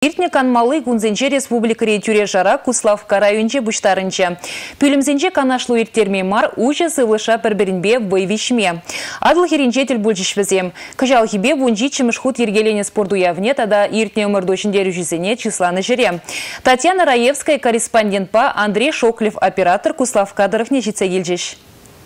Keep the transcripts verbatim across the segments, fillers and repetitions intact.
Иртне канмалы гунзенче республикари тюре жара Куславка районче буштарынче. Пүлімзенче канашлу ирттерме мар уже сывлыша перберинбе бойвишме. Адыл херинче тіл бульчишвізем. Кажал хибе вунжи чымышхут ергелене спорту явне тада иртне умырдошын дерюжізене числаны жире. Татьяна Раевская корреспондент па Андрей Шоклев оператор Куславкадыров нечице елжеш.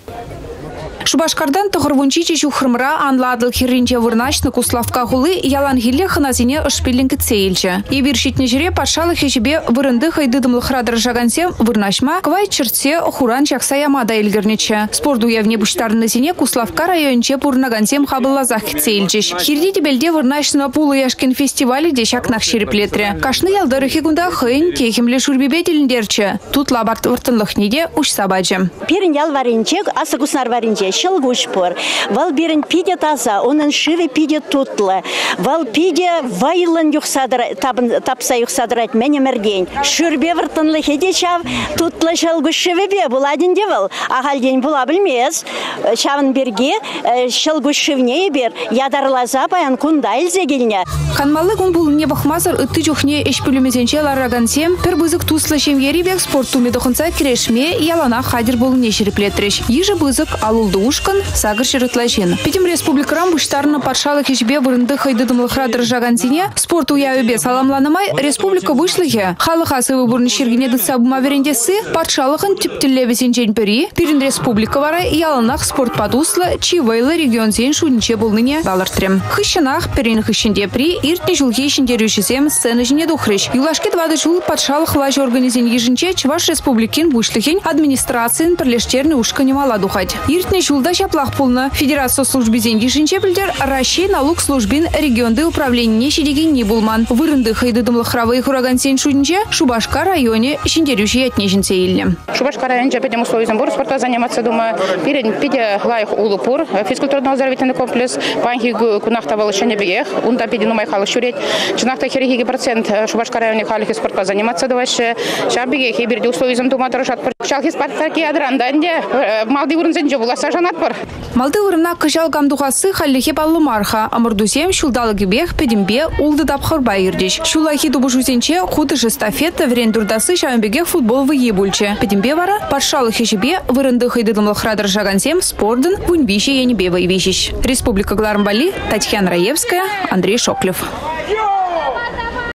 Шубашкардан тұғырвунчичи жухрымра анладыл херринче вырначны Куславка хулы ялан хилле ханазине ышпилингі цейлчі. Ебір шитне жире патшалы хешебе вырынды хайдыдымлық радыр жагансе вырначма квай чыртсе хуран чакса ямада елгірнечі. Спорду явне буштарны зине Куславка районче пурнагансем хабыллазах цейлчіш. Хирдите белде вырначны пулы яшкин фестивалі дешак нахширеплетре. Кашны ялдары хигунда хын кехемле шурбебетеліндерчі. Тут лабарт выртынлық неде уш сабаджы. Пирин ял варинче, асы куснар варинче. Шылгушпор. Вал бирин пиде таза, онын шиве пиде тутлы. Вал пиде вайлын юхсадыр, тапса юхсадырать мене мерген. Шурбе выртынлы хеде шав, тутлы шылгуш шиве бе, бұл один девыл. Ағал день була білмез. Шавын берге, шылгуш шивне бер, ядарлаза баян кунда илзе келіне. Канмалы күн бұл не бақмазыр үтті жүхне эшпілімезенче ларрагансем, пір бұзық туслы шемгері бек спорту медоқынса кірешме, ялана хадир болын ешіріплетреш. Ежі бұзық алулды ушкан сагыр шырытлашын. Петим республикарам буштарына патшалы хешбе вырынды хайдыдымлық радыр жагансине спорт уяюбе саламланымай республика вышлыхе. Халық асы выборны шергенеді сабыма верендесі патшалықын типтіллебесен жэнпери пирин республика вара яланақ спорт падуслы чивайлы регион зен шудынче болныне балыртрем. Хыщынақ перин хыщынде при иртне жылге шындерюшізем сцены жіне духрыш. Юлашке двады жыл патшалық лажы организен ежінче Чуваш республикин бушлыхен администрациян пірлештерні ушкане мала духать. Иртне Жулда шаплах пулна. Федерация службы деньги шинчепельдер Россия налог службин регионды управления шедеген не булман. Вырынды хайдыдымлых равы хураган сен шудинче Шубашка районе шиндерющий отнеженце ильне. Шубашка районе пойдем условия сбора спорта заниматься дома. Перед пиде лайх улупур физкультурно-оздоровительный комплекс. Панхи кунахта волшебный бег. Унта пиде нумай халых шурет. Чинахта херихи процент Шубашка районе халых спорта заниматься доваше. Шабиге хиберди условия дома торжат. Шалхи спартаки адранданде. Малди урнзенже буласа жанат бар. Малды урымна кыжал гамдухасы халлихе баллы марха. Амырдусем шулдалы гибех педимбе улды дапхыр байырдиш. Шулахи дубушусенче худы жестафета врендурдасы шамбегех футбол в ебульче. Педимбе вара патшалы хешебе вырынды хайдыдымлых радыр жагансем спордын вунбище янебе вайвишиш. Республика Глармбали, Татьяна Раевская, Андрей Шоклев.